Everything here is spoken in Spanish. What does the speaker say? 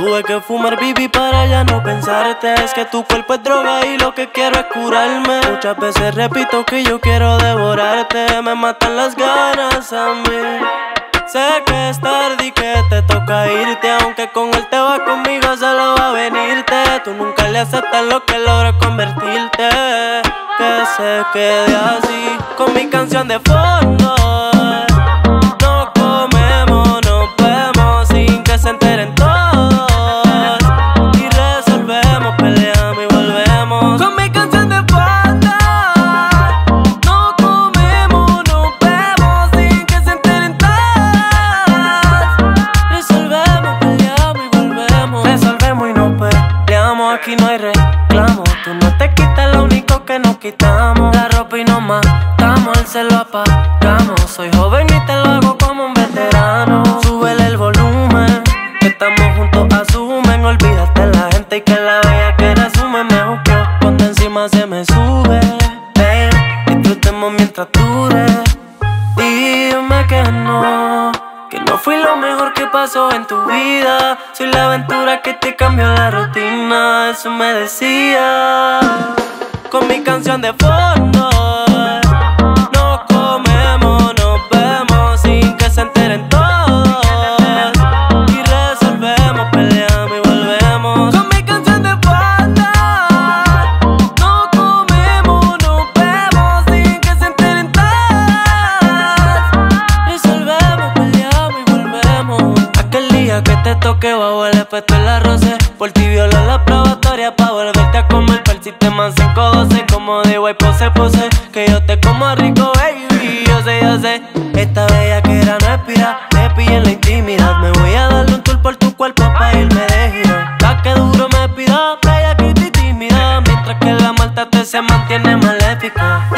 Tuve que fumar bibi para ya no pensarte. Es que tu cuerpo es droga y lo que quiero es curarme. Muchas veces repito que yo quiero devorarte. Me matan las ganas a mí. Sé que es tarde y que te toca irte, aunque con él te va conmigo solo va a venirte. Tú nunca le aceptas lo que logra convertirte. Que se quede así con mi canción de fondo. No comemos, nos vemos sin que se enteren todos. Y resolvemos, peleamos y volvemos. Con mi canción de fondo. No comemos, nos vemos sin que se enteren todos. Resolvemos, peleamos y volvemos. Resolvemos y nos peleamos, aquí no hay reclamo. Tú no te quitas lo único que nos quitamos. La ropa y nos matamos, el celo apagamos. Soy joven y te lo hago como un veterano. Súbele el volumen, que estamos juntos, asumen. Olvídate la gente y que la bella que resume. Me juzgó cuando encima se me sube. Ven, disfrutemos mientras dure. Dime que no fui lo mejor que pasó en tu vida. Soy la aventura que te cambió la rutina. Eso me decía con mi canción de fondo. No comemos, nos vemos sin que se enteren todos. Y resolvemos, peleamos y volvemos. Con mi canción de fondo. No comemos, nos vemos sin que se enteren todos. Resolvemos, peleamos y volvemos. Aquel día que te toqué bajo el efecto de la roce. Por ti violé la probatoria pa' volverte a comer. Pa' el sistema 512 como digo y pose. Que yo te como rico, baby, yo sé. Esta bella que era no expira, me pilla en la intimidad. Me voy a darle un tour por tu cuerpo pa' irme de gira. Pa' que duro me pida, bella que te tímida. Mientras que la maldad te se mantiene maléfica.